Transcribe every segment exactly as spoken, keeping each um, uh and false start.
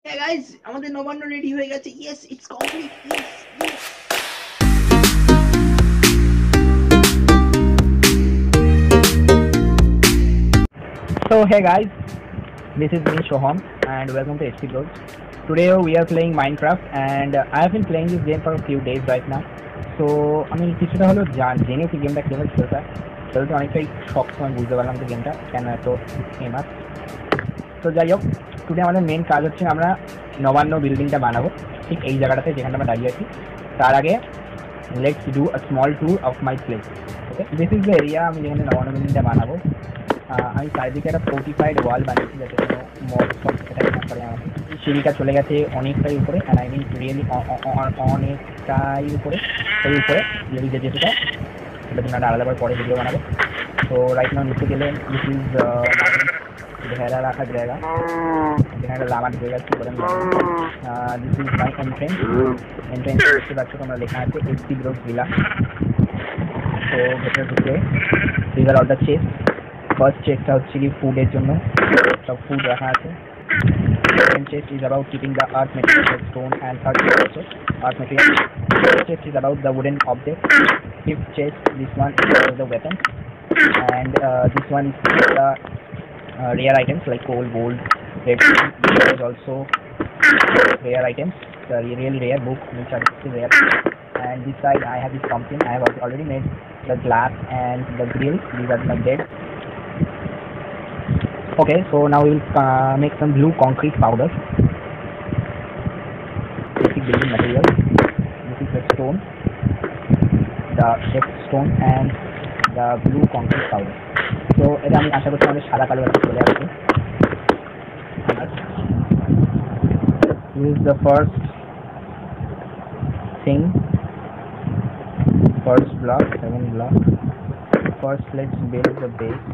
হ্যাঁ গাইস, আমাদের নবান্ন রেডি হয়ে গেছে। Yes, it's complete. Yes yes. So hey guys, this is me Shoham and welcome to H P Bros. Today we are playing Minecraft and uh, I have been playing this game for a few days right now. So আমি কিছুটা হলো জেনেছি গেমটা কীভাবে খেলতে হয়, খেলতে অনেকটাই শখ সময় বুঝতে পারলাম যে গেমটা কেন এত ফেমাস। তো যাই হোক, টুডে আমাদের মেন কাজ হচ্ছে আমরা নবান্ন বিল্ডিংটা বানাবো ঠিক এই জায়গাটাতে যেখানে আমরা দাঁড়িয়ে আছি। তার আগে let's do a small tour of my place. Okay, this is the area আমি যেখানে নবান্ন বিল্ডিংটা বানাবো। আমি চারিদিকে একটা ফোর্টিফাইড ওয়াল বানিয়েছি যাতে কোনো মড সব সেটা না করে আমাকে। সিঁড়িটা চলে গেছে অনেকটাই উপরে, অ্যান্ড আই মিন রিয়েলি অনেকটাই উপরে, ওই উপরে যদি যে যেটা সেটা জন্য একটা আলাদাবার পরে ভিডিও বানাবো। তো রাইট নাও নিচে গেলে দিস ইজ ভেড়া রাখার জায়গা, যেখানে একটা লামা ঢুকে গেছে করে this is my entrance. Entrance দেখতে পাচ্ছ তোমরা, লেখা আছে এইচ পি ব্রোস ভিলা। তো ভেতরে ঢুকে this are all the chest. First চেস্টটা হচ্ছে কি ফুডের জন্য, সব ফুড রাখা আছে। Second chest is about keeping the earth material, stone and third chest earth material. Fourth chest is about the wooden object. Fifth chest, this one is for the weapons, and uh, this one is for the uh, rare items like coal, gold, redstone. There is also rare items, the really rare book which are still rare. And this side I have this pumpkin. I have already made the glass and the grill. These are my bed. Okay, so now we will uh, make some blue concrete powder. Basic building materials. This is the stone, the chef stone and the blue concrete powder. So এটা আমি আশা করছি আমাদের সাদা কালো একটা চলে আসবে। This is the first thing, first block, second block. First let's build the base.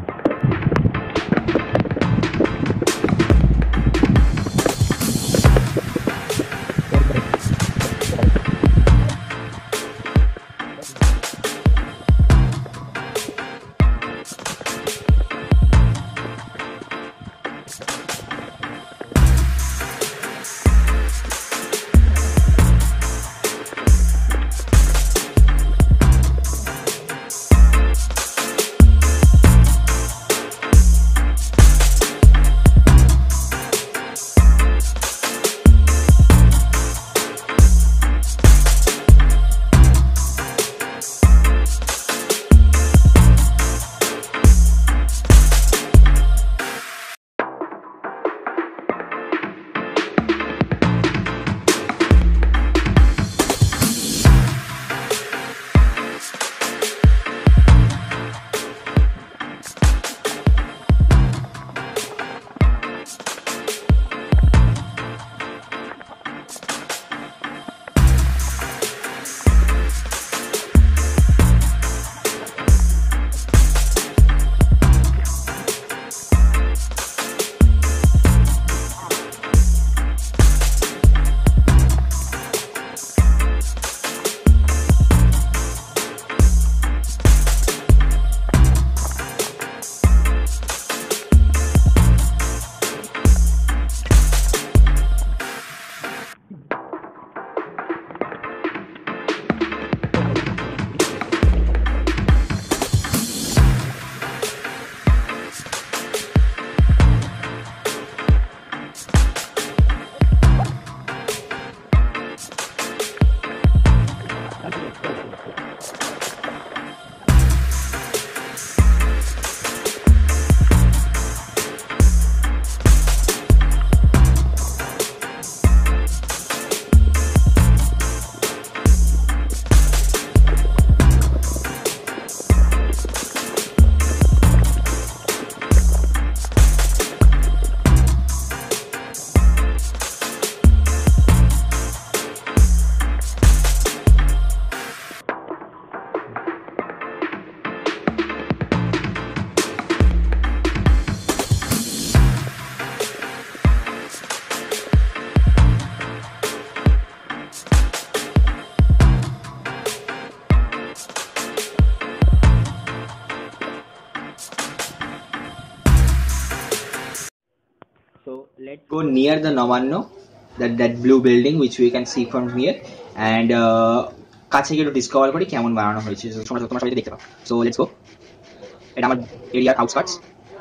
So let's go near the Novanno that that blue building which we can see from here, and uh, কাছে গিয়ে একটু discover করি কেমন বানানো হয়েছে, তোমরা তোমরা সবাই দেখতে পাও। So let's go. এটা আমার এরিয়ার আউটস্কার্টস।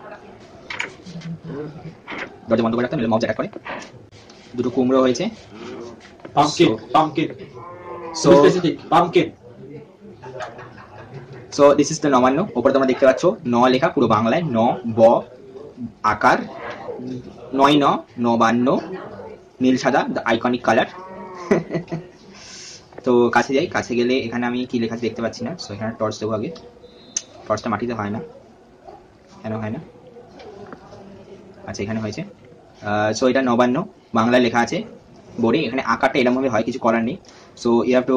দরজা বন্ধ করে রাখতে নাহলে মব অ্যাটাক করে। দুটো কুমড়ো হয়েছে, pumpkin pumpkin so specific pumpkin. So this is the Nabanna. ওপরে তোমরা দেখতে পাচ্ছ ন লেখা পুরো বাংলায়, ন ব আকার, নয় ন নবান্ন, নীল সাদা, দ্য আইকনিক কালার। তো কাছে যাই, কাছে গেলে এখানে আমি কি লেখা দেখতে পাচ্ছি না। সো এখানে টর্চ দেবো আগে। টর্চটা মাটিতে হয় না, কেন হয় না? আচ্ছা এখানে হয়েছে। সো এটা নবান্ন বাংলায় লেখা আছে বোর্ডে। এখানে আকারটা এরকমভাবে হয়, কিছু করার নেই। সো ইউ হ্যাভ টু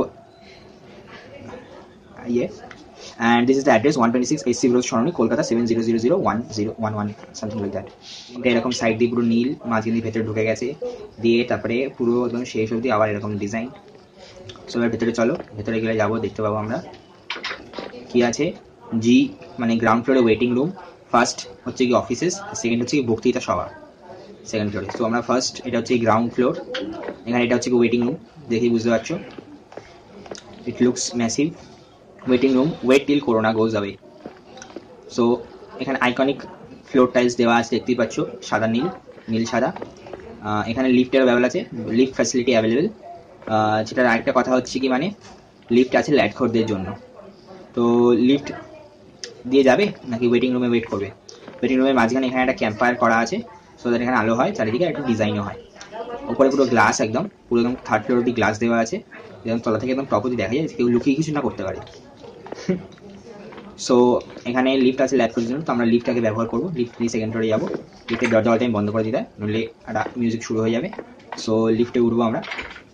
ইয়ে and this is the address one twenty-six S C Road Shoroni Kolkata seven zero zero zero one zero one one something like that. এটা এরকম সাইড দিয়ে পুরো নীল, মাঝখান দিয়ে ভেতরে ঢুকে গেছে, দিয়ে তারপরে পুরো একদম শেষ অবধি আবার এরকম ডিজাইন। সো এবার ভেতরে চলো, ভেতরে গেলে যাবো, দেখতে পাবো আমরা কি আছে। জি মানে গ্রাউন্ড ফ্লোরে ওয়েটিং রুম, ফার্স্ট হচ্ছে কি অফিসেস, সেকেন্ড হচ্ছে কি বক্তৃতা সভা সেকেন্ড ফ্লোরে। তো আমরা ফার্স্ট, এটা হচ্ছে গ্রাউন্ড ফ্লোর, এখানে এটা হচ্ছে কি ওয়েটিং রুম, দেখেই বুঝতে পারছো। It looks massive. Waiting room, wait till corona goes away. So এখানে আইকনিক ফ্লোর টাইলস দেওয়া আছে, দেখতেই পাচ্ছ, সাদা নীল, নীল সাদা। এখানে লিফটের অ্যাভেলেবল আছে, লিফট ফ্যাসিলিটি অ্যাভেলেবেল। যেটার আরেকটা কথা হচ্ছে কি মানে লিফট আছে ল্যাটখোরদের জন্য। তো লিফট দিয়ে যাবে নাকি ওয়েটিং রুমে ওয়েট করবে? ওয়েটিং রুমের মাঝখানে এখানে একটা ক্যাম্পায়ার করা আছে, সো দ্যাট এখানে আলো হয়, চারিদিকে একটা ডিজাইনও হয়। ওপরে পুরো গ্লাস, একদম পুরো একদম থার্ড ফ্লোর অব্দি গ্লাস দেওয়া আছে, যেমন তলা থেকে একদম টপ অব্দি দেখা যায়, কেউ লুকিয়ে কিছু না করতে পারে। সো এখানে লিফট আছে ল্যাটখোরদের জন্য, তো আমরা লিফটটাকে ব্যবহার করবো। লিফট নিয়ে সেকেন্ড ফ্লোরে যাবো। লিফটের দরজা অল টাইম বন্ধ করে দিতে হয়, নইলে একটা মিউজিক শুরু হয়ে যাবে। সো লিফটে উঠবো আমরা।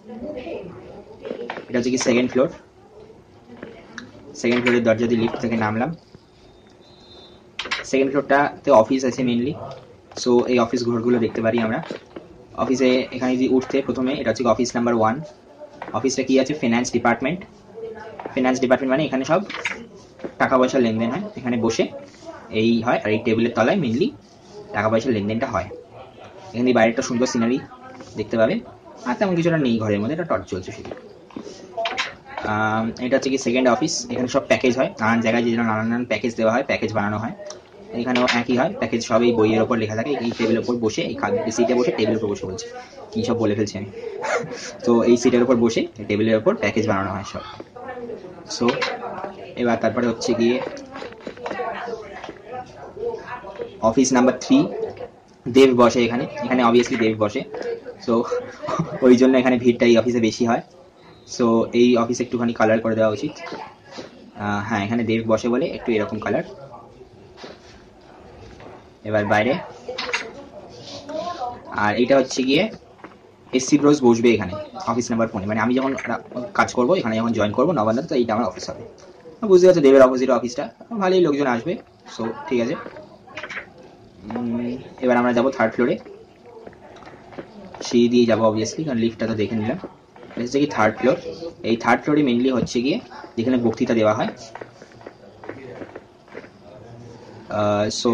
এটা হচ্ছে কি সেকেন্ড ফ্লোর। সেকেন্ড ফ্লোরের দরজা দিয়ে লিফট থেকে নামলাম। সেকেন্ড ফ্লোরটাতে অফিস আছে মেনলি। সো এই অফিস ঘরগুলো দেখতে পারি আমরা। অফিসে এখানে যদি উঠতে প্রথমে, এটা হচ্ছে অফিস নাম্বার ওয়ান। অফিসটা কি আছে? Finance department. ফিনান্স ডিপার্টমেন্ট মানে এখানে সব টাকা পয়সা লেনদেন হয়, এখানে বসে এই হয়, আর এই টেবিলের তলায় মেনলি টাকা পয়সার লেনদেনটা হয়। এখানে বাইরে একটা সুন্দর সিনারি দেখতে পাবে, আর তেমন কিছুটা নেই ঘরের মধ্যে, এটা টর্চ চলছে শুধু। এটা হচ্ছে কি সেকেন্ড অফিস। এখানে সব প্যাকেজ হয়, নানান জায়গায় যে নানান নানান প্যাকেজ দেওয়া হয়, প্যাকেজ বানানো হয়। এখানেও একই হয়, প্যাকেজ সব এই বইয়ের ওপর লেখা থাকে। এই টেবিলের ওপর বসে, এই সিটে বসে, টেবিলের উপর বসে বলছে কী সব বলে ফেলছি আমি। তো এই সিটের ওপর বসে টেবিলের ওপর প্যাকেজ বানানো হয় সব। সো এবার তারপরে হচ্ছে গিয়ে অফিস নাম্বার থ্রি। দেব বসে এখানে, এখানে অবভিয়াসলি দেব বসে। সো ওই জন্য এখানে ভিড়টা এই অফিসে বেশি হয়। সো এই অফিসে একটুখানি কালার করে দেওয়া উচিত। হ্যাঁ, এখানে দেব বসে বলে একটু এরকম কালার। এবার বাইরে, আর এটা হচ্ছে গিয়ে এসসি ব্রোজ বসবে এখানে অফিস নাম্বার ফোনে, মানে আমি যখন কাজ করবো এখানে যখন জয়েন করবো নবান্ন, তো এইটা আমার অফিস হবে। বুঝতে পারছো, দেবের অপোজিট অফিসটা, ভালোই লোকজন আসবে। সো ঠিক আছে, এবার আমরা যাবো থার্ড ফ্লোরে। সিঁড়ি দিয়ে যাবো অবভিয়াসলি, কারণ লিফটটা তো দেখে নিলাম। এটা হচ্ছে কি থার্ড ফ্লোর। এই থার্ড ফ্লোরে মেনলি হচ্ছে গিয়ে যেখানে বক্তৃতা দেওয়া হয়। সো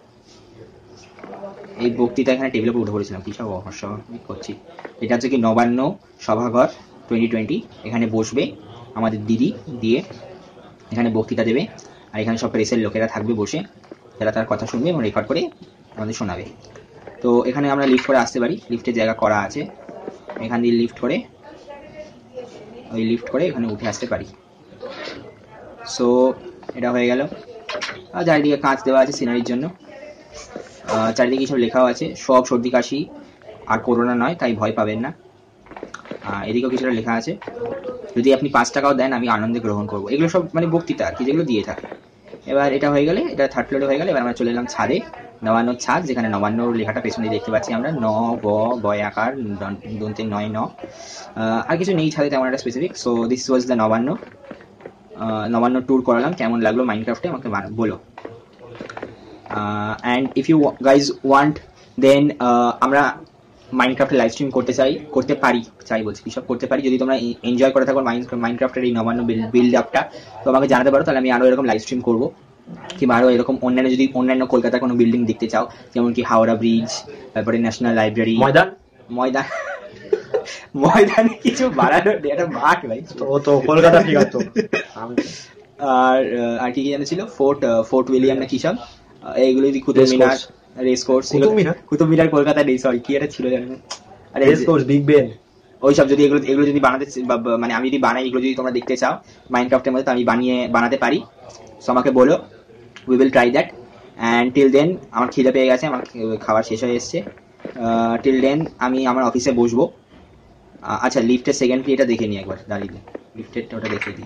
এই বক্তৃতা এখানে টেবিলের উপর উঠে পড়েছিলাম, কি সব অহর্ষ করছি। এটা হচ্ছে কি নবান্ন সভাঘর টোয়েন্টি টোয়েন্টি। এখানে বসবে আমাদের দিদি, দিয়ে এখানে বক্তৃতা দেবে, আর এখানে সব প্রেসের লোকেরা থাকবে বসে, যারা তার কথা শুনবে এবং রেকর্ড করে আমাদের শোনাবে। তো এখানে আমরা লিফট করে আসতে পারি, লিফটের জায়গা করা আছে, এখান দিয়ে লিফট করে ওই লিফট করে এখানে উঠে আসতে পারি। সো এটা হয়ে গেল। আর চারিদিকে কাঁচ দেওয়া আছে সিনারির জন্য, চারিদিকে সব লেখাও আছে, সব সর্দি কাশি আর করোনা নয়, তাই ভয় পাবেন না। এদিকেও কিছুটা লেখা আছে, যদি আপনি পাঁচ টাকাও দেন আমি আনন্দে গ্রহণ করবো। এগুলো সব মানে বক্তৃতা আর কি, যেগুলো দিয়ে থাকে। এবার এটা হয়ে গেলে, এটা থার্ড ফ্লোরে হয়ে গেলে, এবার আমরা চলে এলাম ছাদে, নবান্নর ছাদ, যেখানে নবান্ন লেখাটা পেছনে দেখতে পাচ্ছি আমরা, ন ব বয় আকার দন্তে নয় ন। আর কিছু নেই ছাদে তেমন একটা specific. So this was the Nabanna. Nabanna tour করালাম, কেমন লাগলো মাইনক্রাফটে আমাকে বলো। And if you guys want, then আমরা মাইনক্রাফটে লাইভ স্ট্রিম করতে চাই, করতে পারি, চাই বলছি কি সব করতে পারি। যদি তোমরা এনজয় করে থাকো মাইনক্রাফটের এই নবান্ন বিল্ড আপটা, তো আমাকে জানাতে পারো, তাহলে আমি আরও এরকম লাইভ স্ট্রিম করবো। কিংবা আরও এরকম অন্যান্য, যদি অন্যান্য কলকাতার কোনো বিল্ডিং দেখতে চাও, যেমন কি হাওড়া ব্রিজ, তারপরে ন্যাশনাল লাইব্রেরি, ময়দান ময়দান ময়দানে কিছু বানানোর নেই, একটা মাঠ ভাই। ও তো কলকাতা ঠিক আছে। আর আর কি কি জানা ছিল, ফোর্ট ফোর্ট উইলিয়াম না কি সব, এইগুলো যদি কুতুব মিনার, রেস কোর্স, কুতুব মিনার কুতুব মিনার কলকাতা নেই, সরি কি একটা ছিল জানেন, আরে রেস কোর্স, বিগ বেন, ওইসব যদি এগুলো এগুলো যদি বানাতে মানে আমি যদি বানাই, এগুলো যদি তোমরা দেখতে চাও মাইনক্রাফটের মধ্যে, তো আমি বানিয়ে বানাতে পারি। সো আমাকে বলো, we will try that. And till then আমার খিদে পেয়ে গেছে, আমার খাবার শেষ হয়ে এসছে। টিল দেন আমি আমার অফিসে বসবো। আচ্ছা লিফটের সেকেন্ড এটা দেখে নিই একবার, দাঁড়িয়ে লিফটের ওটা দেখে দিই।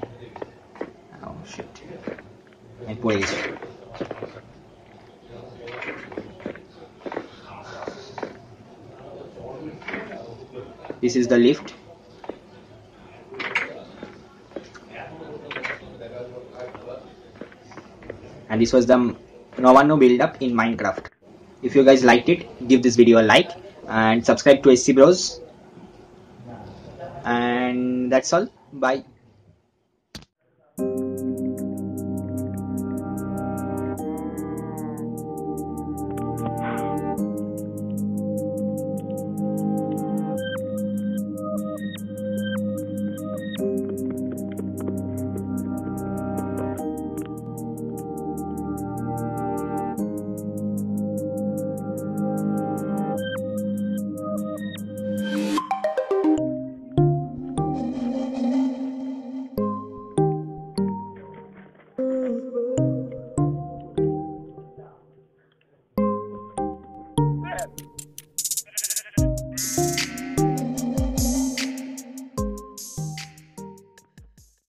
আমি পড়ে গেছি। This is the lift. And this was the Novanno build up in Minecraft. If you guys liked it, give this video a like and subscribe to S C Bros. And that's all. Bye.